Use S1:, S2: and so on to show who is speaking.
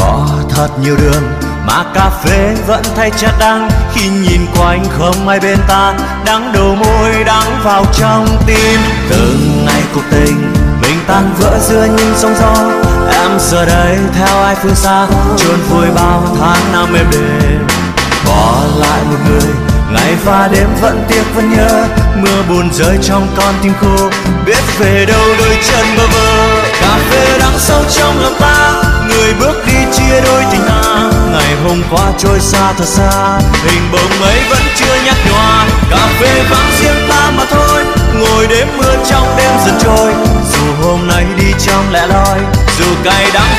S1: Có thật nhiều đường mà cà phê vẫn thay chát đắng, khi nhìn quanh không ai bên ta, đắng đầu môi đắng vào trong tim. Từng ngày cuộc tình mình tan vỡ giữa những sóng gió, em giờ đây theo ai phương xa, chôn vùi bao tháng năm êm đềm. Bỏ lại một người ngày và đêm vẫn tiếc vẫn nhớ, mưa buồn rơi trong con tim khô, biết về đâu đôi chân bơ vơ. Cà phê đắng sâu trong lòng ta, người bước đi chia đôi tình ta. Ngày hôm qua trôi xa thật xa, hình bóng ấy vẫn chưa nhạt nhòa. Cà phê vắng riêng ta mà thôi, ngồi đêm mưa trong đêm dần trôi. Dù hôm nay đi trong lẻ loi, dù cay đắng